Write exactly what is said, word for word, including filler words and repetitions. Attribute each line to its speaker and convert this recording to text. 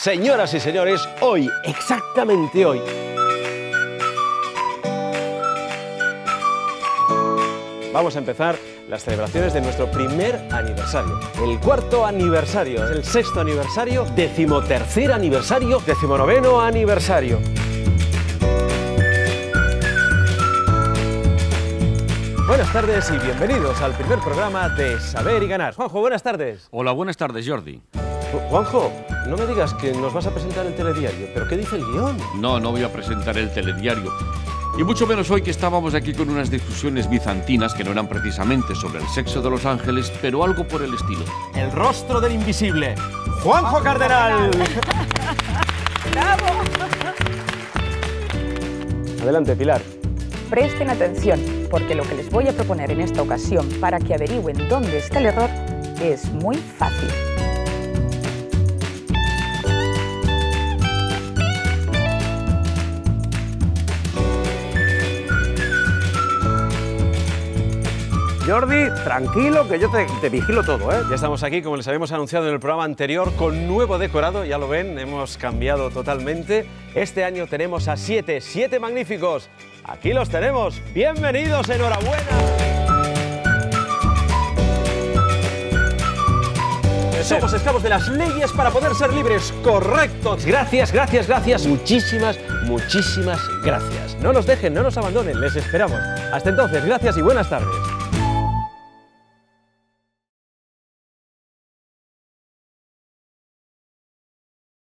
Speaker 1: señoras y señores, hoy, exactamente hoy, vamos a empezar las celebraciones de nuestro primer aniversario. El cuarto aniversario, el sexto aniversario, decimotercer aniversario, decimonoveno aniversario. Buenas tardes y bienvenidos al primer programa de Saber y Ganar. Juanjo, buenas tardes.
Speaker 2: Hola, buenas tardes, Jordi.
Speaker 1: Juanjo, no me digas que nos vas a presentar el telediario, ¿pero qué dice el guión?
Speaker 2: No, no voy a presentar el telediario. Y mucho menos hoy que estábamos aquí con unas discusiones bizantinas que no eran precisamente sobre el sexo de los ángeles, pero algo por el estilo.
Speaker 1: El rostro del invisible, Juanjo Cardenal.
Speaker 3: ¡Bravo!
Speaker 1: Adelante, Pilar.
Speaker 3: Presten atención, porque lo que les voy a proponer en esta ocasión para que averigüen dónde está el error es muy fácil.
Speaker 1: Jordi, tranquilo, que yo te, te vigilo todo, ¿eh? Ya estamos aquí, como les habíamos anunciado en el programa anterior, con nuevo decorado, ya lo ven, hemos cambiado totalmente. Este año tenemos a siete, siete magníficos. Aquí los tenemos. ¡Bienvenidos, enhorabuena! Somos esclavos de las leyes para poder ser libres, correctos. Gracias, gracias, gracias. Muchísimas, muchísimas gracias. No nos dejen, no nos abandonen, les esperamos. Hasta entonces, gracias y buenas tardes.